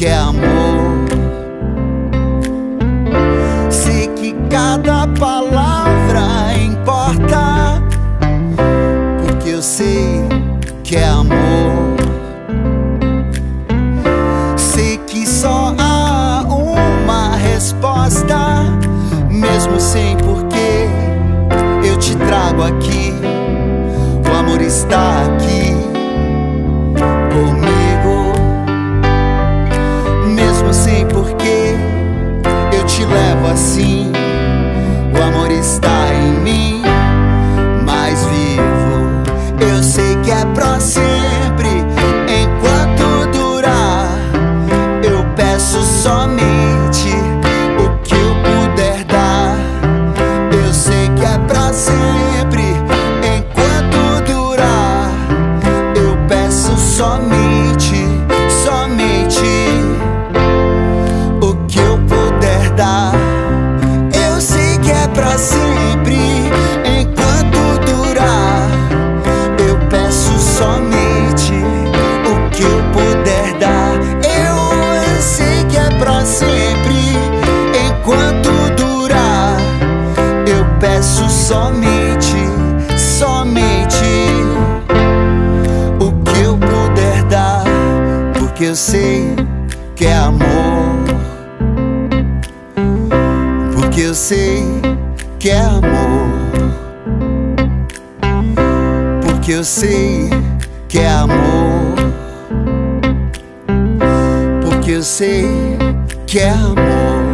que é amor. Sei que cada palavra importa, porque eu sei que é amor. Sei que só há uma resposta, mesmo sem porquê. Eu te trago aqui, o amor está aqui comigo. Mesmo sem porquê, eu te levo assim. O amor está em mim, mais vivo. Eu sei que é pra sempre, enquanto durar. Eu peço somente o que eu puder dar. Eu sei que é pra sempre, enquanto durar. Eu peço somente, somente o que eu puder dar. Eu sei que é pra sempre, enquanto durar. Eu peço somente o que eu puder dar. Eu sei que é pra sempre, enquanto durar. Eu peço somente, somente o que eu puder dar, porque eu sei que é amor. Porque eu sei que é amor. Porque eu sei que é amor. Porque eu sei que é amor.